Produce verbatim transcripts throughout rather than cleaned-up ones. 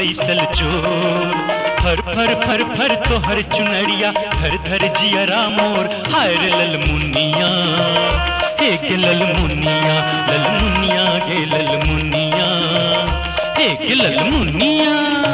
पैसल चोर। फर फर फर फर तो हर चुनरिया धर धर जियरा मोर। हाय रे लल मुनिया हे के लल मुनिया, लल मुनिया गे लल मुनिया हे के लल मुनिया।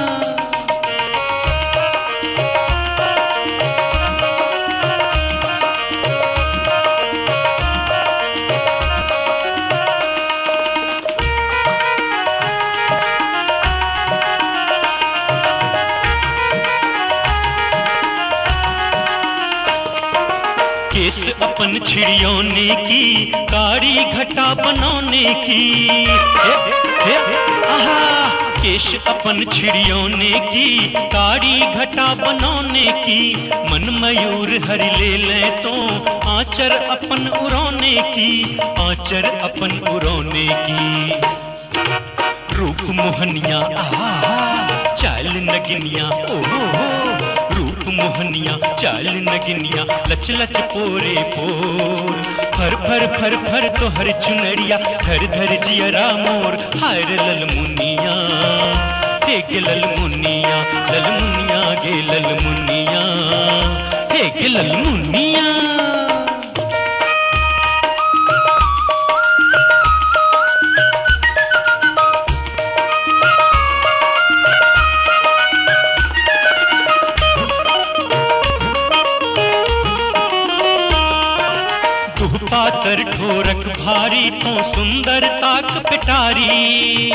केस अपन छिड़ियोने की, कारी घटा बनौने की। हे, हे, आहा केश अपन छिड़ियोने की, कारी घटा बनौने की। मन मयूर हरि ले ले तो आंचर अपन उड़ौने की, आंचर अपन उड़ौने की। रूप मोहनिया आहा चाल नगिनिया, ओहो रूप मोहनिया चाल नगिनिया, लच लच पोरे पोर। फर फर फर फर तो हर चुनरिया धर धर जियरा मोर। हाय रे लल मुनिया हे के लल मुनिया, लल मुनिया गे लल मुनिया हे के लल मुनिया। पातर ठोरक भारी तो सुंदर ताक पिटारी।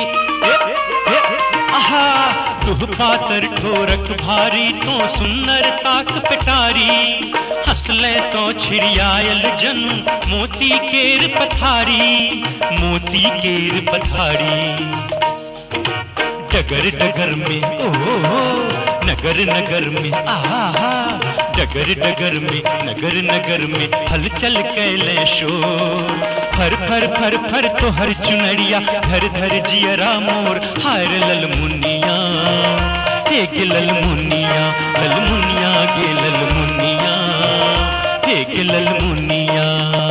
आहा तुह पातर ठोरक भारी तो सुंदर ताक पिटारी। हंसले तो छिड़ियायल जन मोती केर पथारी, मोती केर पथारी। डगर डगर में ओहो नगर नगर में आहा, डगर डगर में नगर नगर में हलचल कैले शोर। फर फर फर फर तो हर चुनरिया धर धर जियरा मोर। हाय रे लल मुनिया हे के लल मुनिया, लल मुनिया गे लल मुनिया हे के लल मुनिया।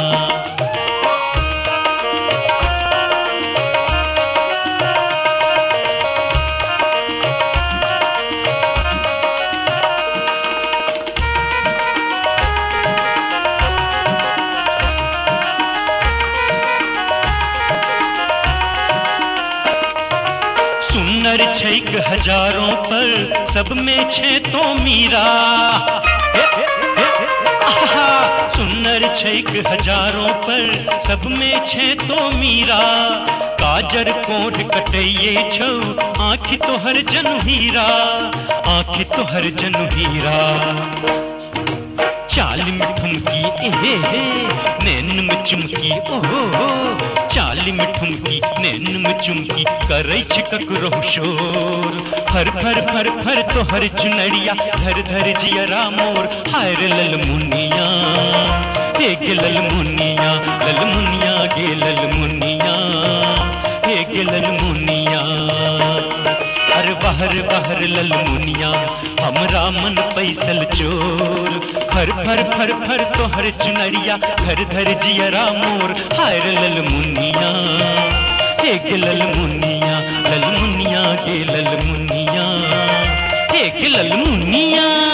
सुन्नर छैक हजारों पर सब में छे तो मीरा। हे, हे, हे, आहा सुन्नर छैक हजारों पर सब में छे तो मीरा। काजर कोढ़ कटैये छौ आँखि तो हर जन हीरा, आँखि तो हर जन हीरा। चाल में ठुमकी एहे हे नैन में चुमकी, ओहो चाल में ठुमकी नैन में चुमकी करे ककरो शोर। फर फर फर फर तो हर चुनरिया धर धर जियरा मोर। हाय रे लल मुनिया हे के लल मुनिया, लल मुनिया गे लल मुनिया हे के लल मुनिया। हर बाहर बाहर लल मुनिया हमरा मन पैसल चोर। फर फर फर फर तो हर चुनरिया धर धर जियरा मोर। हाय रे लल मुनिया हे के लल मुनिया, लल मुनिया गे लल मुनिया हे के लल मुनिया।